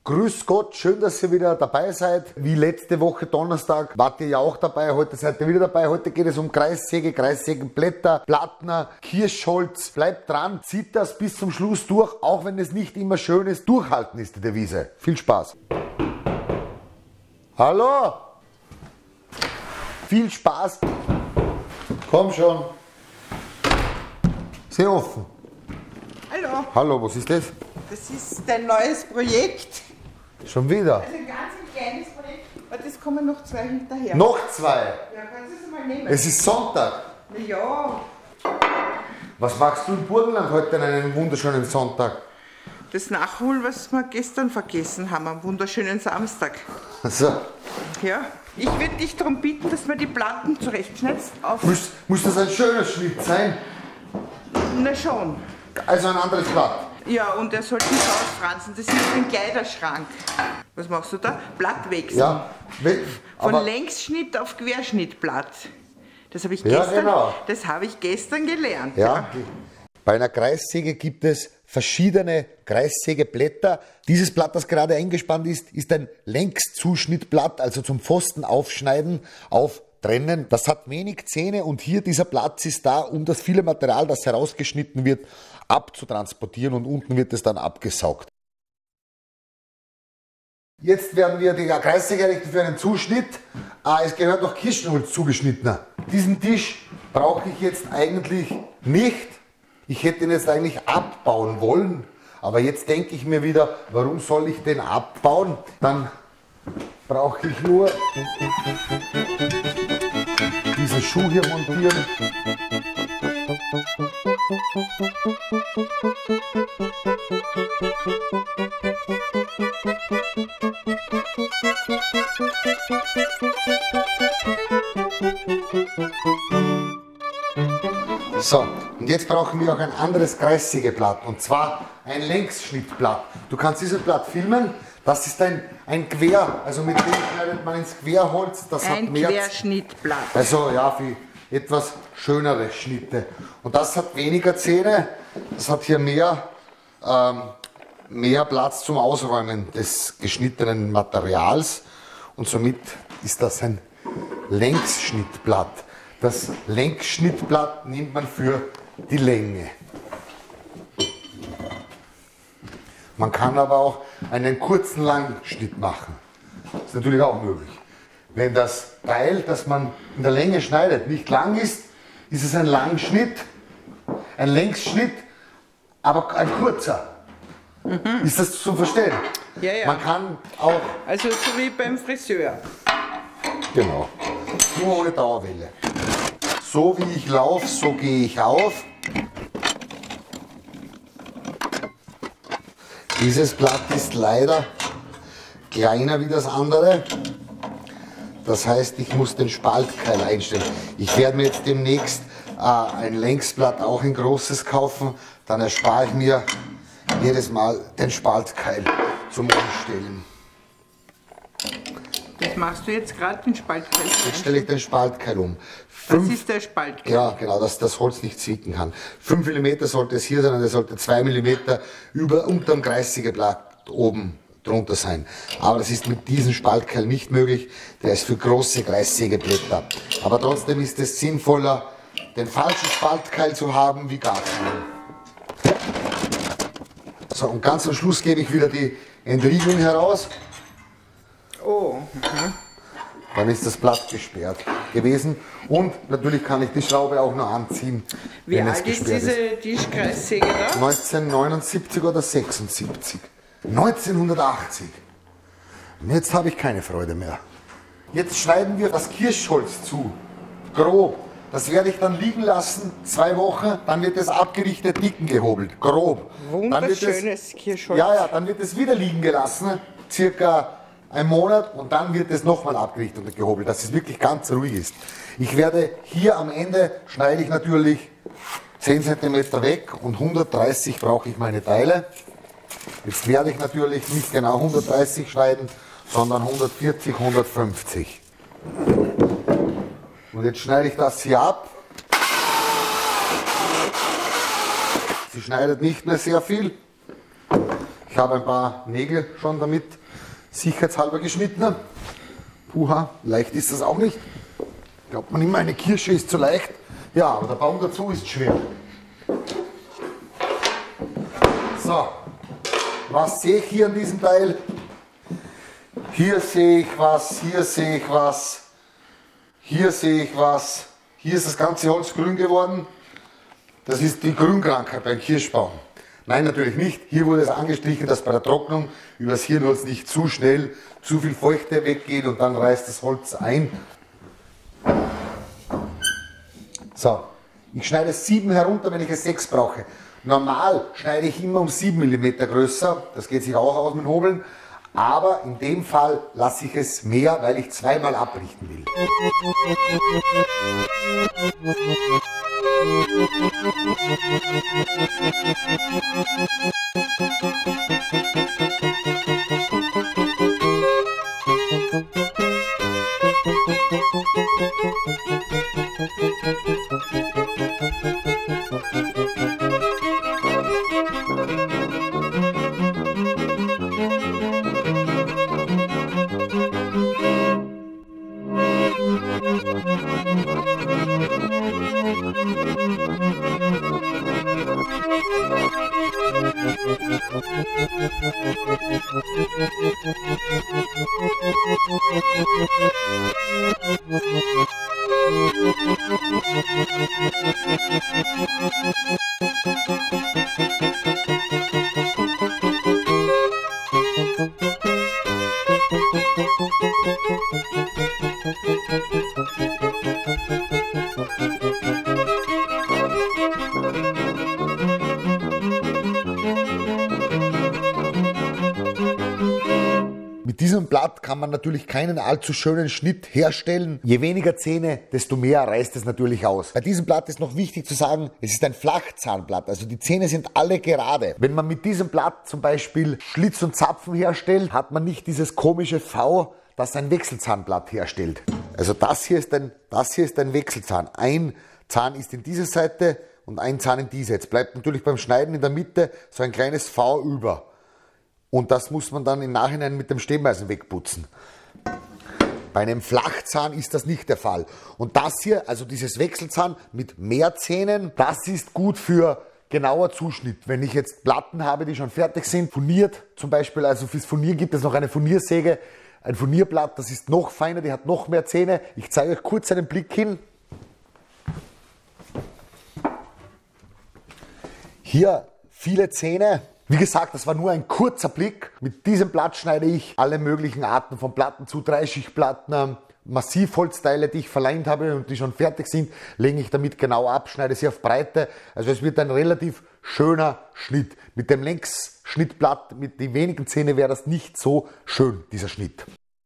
Grüß Gott, schön, dass ihr wieder dabei seid. Wie letzte Woche Donnerstag wart ihr ja auch dabei, heute seid ihr wieder dabei. Heute geht es um Kreissäge, Kreissägenblätter, Plattner, Kirschholz. Bleibt dran, zieht das bis zum Schluss durch, auch wenn es nicht immer schön ist. Durchhalten ist die Devise. Viel Spaß. Hallo? Viel Spaß. Komm schon. Sehr offen. Hallo. Hallo, was ist das? Das ist dein neues Projekt. Schon wieder? Also ein ganz kleines Projekt. Aber das kommen noch zwei hinterher. Noch zwei? Ja, kannst du es mal nehmen. Es ist Sonntag. Na ja, Was machst du in Burgenland heute an einem wunderschönen Sonntag? das Nachholen, was wir gestern vergessen haben, am wunderschönen Samstag. Also, Ja. Ich würde dich darum bitten, dass wir die Platten zurechtschneidest. Auf. muss das ein schöner Schnitt sein? Na schon. Also ein anderes Blatt. Ja, und er sollte nicht ausfransen. Das ist ein Kleiderschrank. Was machst du da? Blattwechsel. Ja, Von aber Längsschnitt auf Querschnittblatt. Das habe ich, Ja, genau. hab ich gestern gelernt. ja, bei einer Kreissäge gibt es verschiedene Kreissägeblätter. Dieses Blatt, das gerade eingespannt ist, ist ein Längszuschnittblatt, also zum Pfosten aufschneiden, auftrennen. Das hat wenig Zähne und hier dieser Platz ist da, um das viele Material, das herausgeschnitten wird, abzutransportieren und unten wird es dann abgesaugt. Jetzt werden wir die Kreissäge errichten für einen Zuschnitt. Es gehört noch Kirschenholz zugeschnittener. Diesen Tisch brauche ich jetzt eigentlich nicht. Ich hätte ihn jetzt eigentlich abbauen wollen. Aber jetzt denke ich mir wieder, warum soll ich den abbauen? Dann brauche ich nur diesen Schuh hier montieren. So, und jetzt brauchen wir auch ein anderes Kreissägeblatt, und zwar ein Längsschnittblatt. Du kannst dieses Blatt filmen, das ist ein Quer, also mit dem schneidet man ins Querholz. Das hat Ein mehr, Querschnittblatt. also ja, für etwas schönere Schnitte. Und das hat weniger Zähne, das hat hier mehr Platz zum Ausräumen des geschnittenen Materials, und somit ist das ein Längsschnittblatt. Das Längsschnittblatt nimmt man für die Länge. Man kann aber auch einen kurzen Langschnitt machen. Das ist natürlich auch möglich. Wenn das Teil, das man in der Länge schneidet, nicht lang ist, ist es ein Langschnitt, ein Längsschnitt, aber ein kurzer. Ist das zu verstehen? Ja, ja. Man kann auch, Also so wie beim Friseur. genau, nur ohne Dauerwelle. So wie ich laufe, so gehe ich auf. Dieses Blatt ist leider kleiner wie das andere. Das heißt, ich muss den Spaltkeil einstellen. Ich werde mir jetzt demnächst ein Längsblatt auch in großes kaufen. Dann erspare ich mir jedes Mal den Spaltkeil zum Umstellen. Das machst du jetzt gerade, den Spaltkeil. Jetzt stelle ich den Spaltkeil um. Das ist der Spaltkeil. Ja, genau, dass das Holz nicht zwicken kann. 5 mm sollte es hier sein, und es sollte 2 mm unterm Kreissägeblatt oben drunter sein. Aber das ist mit diesem Spaltkeil nicht möglich, der ist für große Kreissägeblätter. Aber trotzdem ist es sinnvoller, den falschen Spaltkeil zu haben, wie gar keinen. So, und ganz am Schluss gebe ich wieder die Entriegelung heraus. Oh. Dann ist das Blatt gesperrt gewesen, und natürlich kann ich die Schraube auch noch anziehen, Wie wenn es alt ist gesperrt ist. diese Tischkreissäge da? 1979 oder 76. 1980. Und jetzt habe ich keine Freude mehr. Jetzt schneiden wir das Kirschholz zu. Grob. Das werde ich dann liegen lassen, 2 Wochen, dann wird es abgerichtet, dicken gehobelt. Grob. Dann wird es- Wunderschönes Kirschholz. Ja, dann wird es wieder liegen gelassen, circa einen Monat, und dann wird es nochmal abgerichtet und gehobelt, dass es wirklich ganz ruhig ist. Ich werde hier am Ende, schneide ich natürlich 10 cm weg, und 130 brauche ich meine Teile. Jetzt werde ich natürlich nicht genau 130 schneiden, sondern 140, 150. Und jetzt schneide ich das hier ab. Sie schneidet nicht mehr sehr viel. Ich habe ein paar Nägel schon damit sicherheitshalber geschnitten. Puha, leicht ist das auch nicht. Glaubt man immer, eine Kirsche ist zu leicht. Ja, aber der Baum dazu ist schwer. So, was sehe ich hier an diesem Teil? Hier sehe ich was, hier sehe ich was, hier sehe ich was. Hier ist das ganze Holz grün geworden. Das ist die Grünkrankheit beim Kirschbaum. Nein, natürlich nicht. Hier wurde es angestrichen, dass bei der Trocknung über das Hirnholz nicht zu schnell zu viel Feuchte weggeht und dann reißt das Holz ein. So, ich schneide 7 herunter, wenn ich es 6 brauche. Normal schneide ich immer um 7 mm größer, das geht sich auch aus mit dem Hobeln, aber in dem Fall lasse ich es mehr, weil ich zweimal abrichten will. Mit diesem Blatt kann man natürlich keinen allzu schönen Schnitt herstellen. Je weniger Zähne, desto mehr reißt es natürlich aus. Bei diesem Blatt ist noch wichtig zu sagen, es ist ein Flachzahnblatt, also die Zähne sind alle gerade. Wenn man mit diesem Blatt zum Beispiel Schlitz und Zapfen herstellt, hat man nicht dieses komische V, das ein Wechselzahnblatt herstellt. Also das hier ist ein Wechselzahn. Ein Zahn ist in dieser Seite und ein Zahn in dieser. Jetzt bleibt natürlich beim Schneiden in der Mitte so ein kleines V über. Und das muss man dann im Nachhinein mit dem Stehmeisen wegputzen. Bei einem Flachzahn ist das nicht der Fall. Und das hier, also dieses Wechselzahn mit mehr Zähnen, das ist gut für genauer Zuschnitt. Wenn ich jetzt Platten habe, die schon fertig sind, furniert zum Beispiel, also fürs Furnieren gibt es noch eine Furniersäge, ein Furnierblatt, das ist noch feiner, die hat noch mehr Zähne. Ich zeige euch kurz einen Blick hin. Hier viele Zähne. Wie gesagt, das war nur ein kurzer Blick. Mit diesem Blatt schneide ich alle möglichen Arten von Platten zu, Dreischichtplatten, Massivholzteile, die ich verleimt habe und die schon fertig sind, lege ich damit genau ab, schneide sie auf Breite. Also es wird ein relativ schöner Schnitt. Mit dem Längsschnittblatt, mit den wenigen Zähnen wäre das nicht so schön, dieser Schnitt.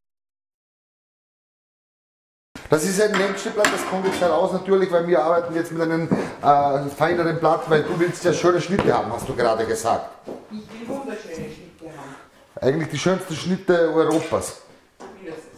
Das ist ein Längsschnittblatt, das kommt jetzt heraus natürlich, weil wir arbeiten jetzt mit einem feineren Blatt, weil du willst ja schöne Schnitte haben, hast du gerade gesagt. Ich will wunderschöne Schnitte haben. Eigentlich die schönsten Schnitte Europas. Mindestens.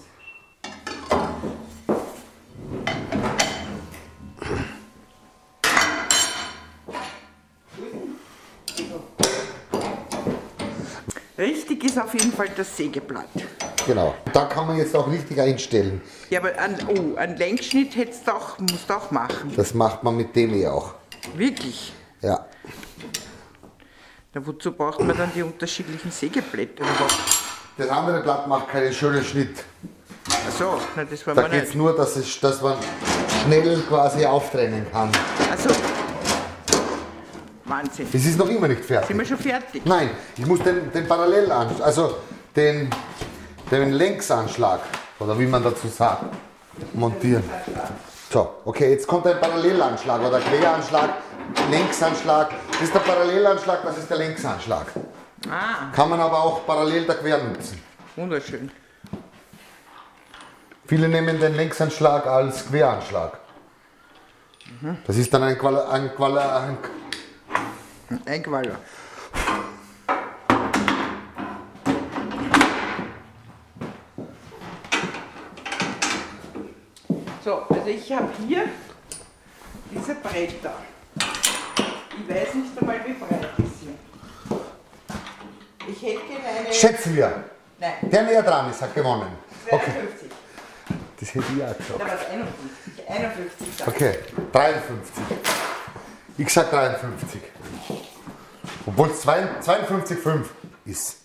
Richtig ist auf jeden Fall das Sägeblatt. Genau. Da kann man jetzt auch richtig einstellen. Ja, aber einen Längsschnitt musst du auch machen. Das macht man mit dem auch. Wirklich? Ja. Na, wozu braucht man dann die unterschiedlichen Sägeblätter? Das andere Blatt macht keinen schönen Schnitt. Ach so, na, das war Da mir geht es nicht. nur, dass man schnell quasi auftrennen kann. Ach so. Wahnsinn. Es ist noch immer nicht fertig. Sind wir schon fertig? Nein, ich muss den Parallelanschlag, also den Längsanschlag, oder wie man dazu sagt, montieren. So, okay, jetzt kommt ein Parallelanschlag oder Queranschlag, Längsanschlag. Das ist der Parallelanschlag, das ist der Längsanschlag. Ah, Kann man aber auch parallel der Quer nutzen. wunderschön. Viele nehmen den Längsanschlag als Queranschlag. Das ist dann ein Qualler. Ein Qualler. So, also ich habe hier diese Bretter. Ich weiß nicht einmal, wie breit die sind. Ich hätte gerne eine... Schätzen wir. Nein. Der näher dran ist, hat gewonnen. Okay. 52. Das hätte ich auch gesagt. Da war es 51. 51. Okay, 53. Ich sag 53. Obwohl es 52,5 ist.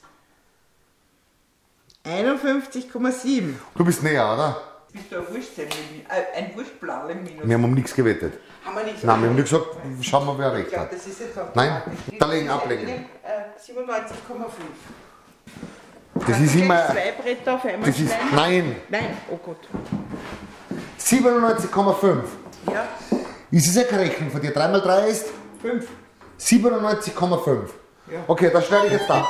51,7. Du bist näher, oder? Bist du ein Wurstblau im Minus? Wir haben um nichts gewettet. Haben wir nicht. Nein, wir haben nicht gesagt, schauen wir, wer Ich recht glaube, hat. das ist jetzt auch... Nein, da legen, ablegen. 97,5. Das ist immer... Zwei Bretter auf einmal Das ist, schneiden? nein, Nein, oh Gott. 97,5. Ja, Ist es ja keine Rechnung von dir? 3 mal 3 ist 5. 97,5. Ja. Okay, das schneide ich jetzt ab.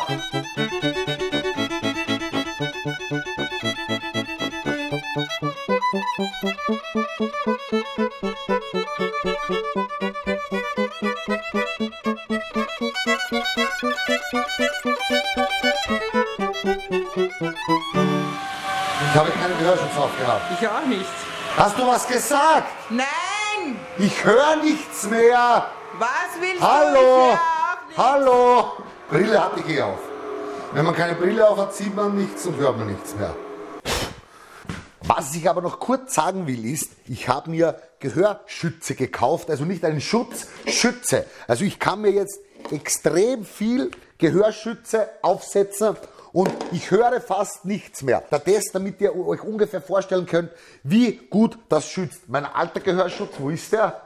Ich habe keinen Gehörschutz aufgehabt. Ich auch nicht. Hast du was gesagt? Nein! Ich höre nichts mehr. Was willst Hallo! du? Ich hör auch nicht. Hallo! Brille hatte ich eh auf. Wenn man keine Brille auf hat, sieht man nichts und hört man nichts mehr. Was ich aber noch kurz sagen will ist, ich habe mir Gehörschütze gekauft, also nicht einen Schutz, Schütze. Also ich kann mir jetzt extrem viel Gehörschütze aufsetzen und ich höre fast nichts mehr. Der Test, damit ihr euch ungefähr vorstellen könnt, wie gut das schützt. Mein alter Gehörschutz, wo ist der?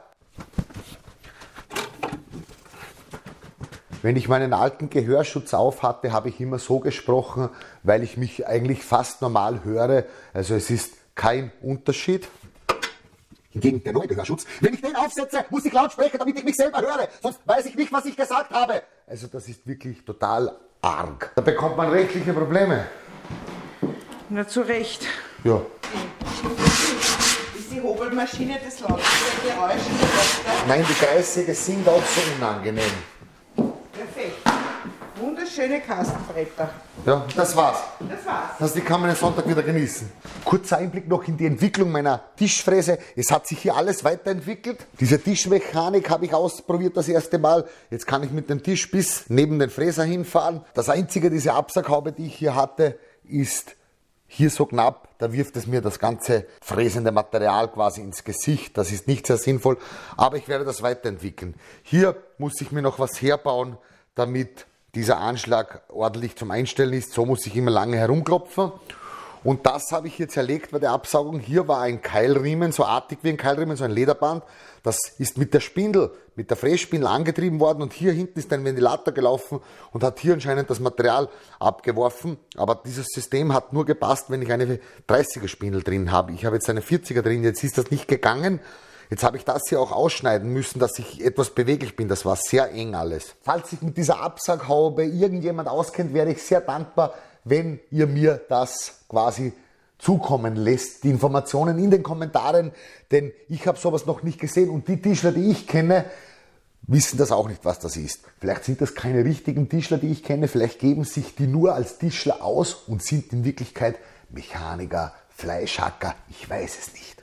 Wenn ich meinen alten Gehörschutz auf hatte, habe ich immer so gesprochen, weil ich mich eigentlich fast normal höre. Also es ist kein Unterschied. Hingegen der neue Gehörschutz, wenn ich den aufsetze, muss ich laut sprechen, damit ich mich selber höre. Sonst weiß ich nicht, was ich gesagt habe. Also das ist wirklich total arg. Da bekommt man rechtliche Probleme. Na, zu Recht. Ja. Ist die Hobelmaschine das lauteste Geräusch? Nein, die Kreissäge sind auch so unangenehm. Perfekt. Wunderschöne Kastenbretter. Ja, das war's. Das war's. Die kann man den Sonntag wieder genießen. Kurzer Einblick noch in die Entwicklung meiner Tischfräse. Es hat sich hier alles weiterentwickelt. Diese Tischmechanik habe ich ausprobiert das erste Mal. Jetzt kann ich mit dem Tisch bis neben den Fräser hinfahren. Das einzige, diese Absaughaube, die ich hier hatte, ist hier so knapp. Da wirft es mir das ganze fräsende Material quasi ins Gesicht. Das ist nicht sehr sinnvoll, aber ich werde das weiterentwickeln. Hier muss ich mir noch was herbauen, damit dieser Anschlag ordentlich zum Einstellen ist. So muss ich immer lange herumklopfen. Und das habe ich hier zerlegt bei der Absaugung. Hier war ein Keilriemen, so artig wie ein Keilriemen, so ein Lederband. Das ist mit der Spindel, mit der Frässpindel angetrieben worden. Und hier hinten ist ein Ventilator gelaufen und hat hier anscheinend das Material abgeworfen. Aber dieses System hat nur gepasst, wenn ich eine 30er Spindel drin habe. Ich habe jetzt eine 40er drin, jetzt ist das nicht gegangen. Jetzt habe ich das hier auch ausschneiden müssen, dass ich etwas beweglich bin. Das war sehr eng alles. Falls sich mit dieser Absaughaube irgendjemand auskennt, wäre ich sehr dankbar, wenn ihr mir das quasi zukommen lässt. Die Informationen in den Kommentaren, denn ich habe sowas noch nicht gesehen und die Tischler, die ich kenne, wissen das auch nicht, was das ist. Vielleicht sind das keine richtigen Tischler, die ich kenne. Vielleicht geben sich die nur als Tischler aus und sind in Wirklichkeit Mechaniker, Fleischhacker. Ich weiß es nicht.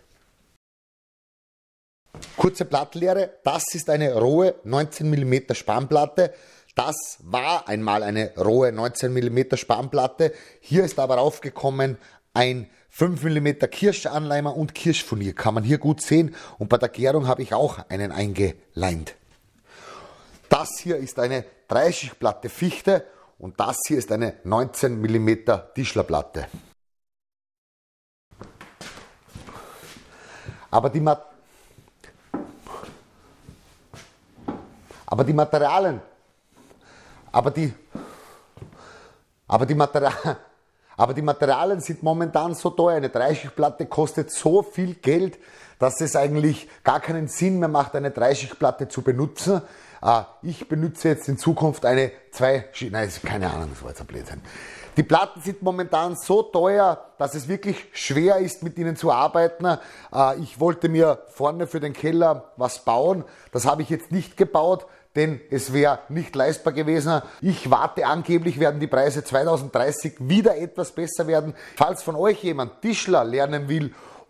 Kurze Plattenlehre, das ist eine rohe 19 mm Spanplatte. Das war einmal eine rohe 19 mm Spanplatte. Hier ist aber aufgekommen ein 5 mm Kirschanleimer und Kirschfurnier. Kann man hier gut sehen. Und bei der Gärung habe ich auch einen eingeleimt. Das hier ist eine Dreischichtplatte Fichte und das hier ist eine 19 mm Tischlerplatte. Aber die Materialien sind momentan so teuer. Eine Dreischichtplatte kostet so viel Geld, dass es eigentlich gar keinen Sinn mehr macht, eine Dreischichtplatte zu benutzen. Ich benutze jetzt in Zukunft eine keine Ahnung, das war jetzt ein Blödsinn. Die Platten sind momentan so teuer, dass es wirklich schwer ist, mit ihnen zu arbeiten. Ich wollte mir vorne für den Keller was bauen. Das habe ich jetzt nicht gebaut, denn es wäre nicht leistbar gewesen. Ich warte, angeblich werden die Preise 2030 wieder etwas besser werden. Falls von euch jemand Tischler lernen will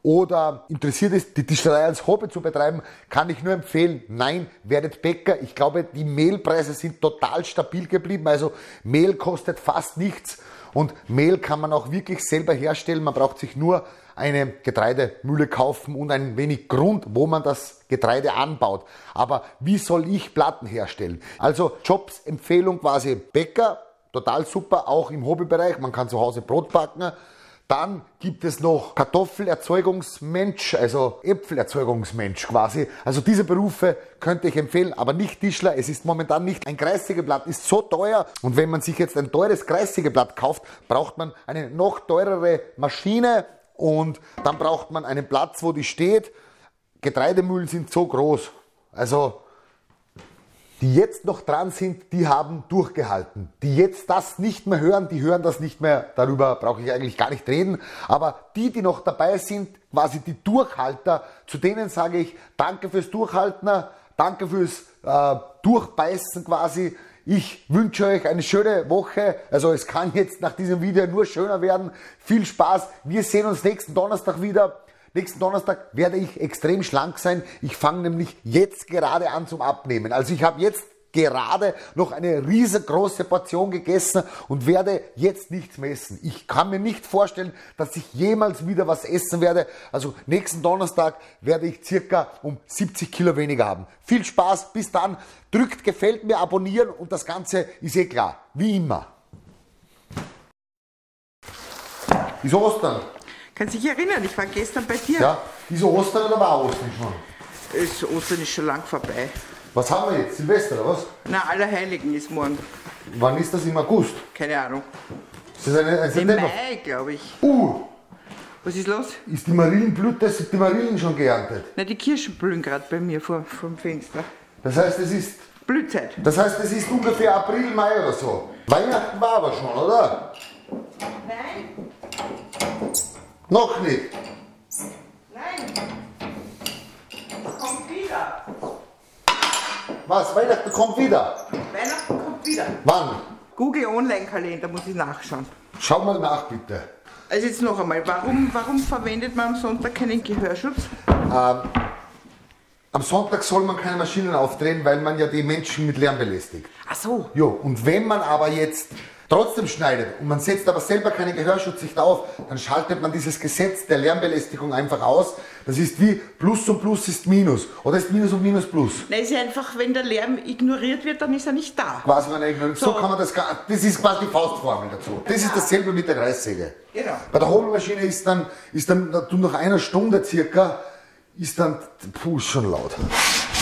oder interessiert ist, die Tischlerei als Hobby zu betreiben, kann ich nur empfehlen, nein, werdet Bäcker. Ich glaube, die Mehlpreise sind total stabil geblieben, also Mehl kostet fast nichts und Mehl kann man auch wirklich selber herstellen. Man braucht sich nur eine Getreidemühle kaufen und ein wenig Grund, wo man das Getreide anbaut. Aber wie soll ich Platten herstellen? Also Jobs Empfehlung quasi Bäcker, total super, auch im Hobbybereich. Man kann zu Hause Brot backen. Dann gibt es noch Kartoffelerzeugungsmensch, also Äpfelerzeugungsmensch quasi. Also diese Berufe könnte ich empfehlen, aber nicht Tischler. Es ist momentan nicht. Ein Kreissägeblatt ist so teuer und wenn man sich jetzt ein teures Kreissägeblatt kauft, braucht man eine noch teurere Maschine und dann braucht man einen Platz, wo die steht. Getreidemühlen sind so groß. Also die jetzt noch dran sind, die haben durchgehalten. Die jetzt das nicht mehr hören, die hören das nicht mehr. Darüber brauche ich eigentlich gar nicht reden. Aber die noch dabei sind, quasi die Durchhalter, zu denen sage ich, danke fürs Durchhalten, danke fürs Durchbeißen quasi. Ich wünsche euch eine schöne Woche. Also es kann jetzt nach diesem Video nur schöner werden. Viel Spaß. Wir sehen uns nächsten Donnerstag wieder. Nächsten Donnerstag werde ich extrem schlank sein. Ich fange nämlich jetzt gerade an zum Abnehmen. Also ich habe jetzt gerade noch eine riesengroße Portion gegessen und werde jetzt nichts mehr essen. Ich kann mir nicht vorstellen, dass ich jemals wieder was essen werde. Also nächsten Donnerstag werde ich circa um 70 Kilo weniger haben. Viel Spaß, bis dann. Drückt gefällt mir, abonnieren und das Ganze ist eh klar. Wie immer. Ist Ostern. Kannst dich erinnern, ich war gestern bei dir. Ja, ist Ostern oder war Ostern schon? Ostern ist schon lang vorbei. Was haben wir jetzt? Silvester oder was? Na, Allerheiligen ist morgen. Wann ist das, im August? Keine Ahnung. Ist das ein Im September? Mai, glaube ich. Was ist los? Ist die Marillenblüte, sind die Marillen schon geerntet? Na, die Kirschen blühen gerade bei mir vom Fenster. Das heißt, es ist... Blühzeit. Das heißt, es ist ungefähr April, Mai oder so. Weihnachten war aber schon, oder? Nein. Noch nicht. Nein. Kommt wieder. Was? Weihnachten kommt wieder? Weihnachten kommt wieder. Wann? Google Online-Kalender, muss ich nachschauen. Schau mal nach, bitte. Also jetzt noch einmal, warum verwendet man am Sonntag keinen Gehörschutz? Am Sonntag soll man keine Maschinen aufdrehen, weil man ja die Menschen mit Lärm belästigt. Ach so. Jo, und wenn man aber jetzt trotzdem schneidet und man setzt aber selber keinen Gehörschutzlicht auf, dann schaltet man dieses Gesetz der Lärmbelästigung einfach aus. Das ist wie Plus und Plus ist Minus. Oder ist Minus und Minus Plus? Nein, ist ja einfach, wenn der Lärm ignoriert wird, dann ist er nicht da. Quasi wenn er ignoriert. So kann man das ist quasi die Faustformel dazu. Das ist dasselbe mit der Kreissäge. Genau. Bei der Hobelmaschine ist dann nach einer Stunde circa, ist dann, puh, ist schon laut.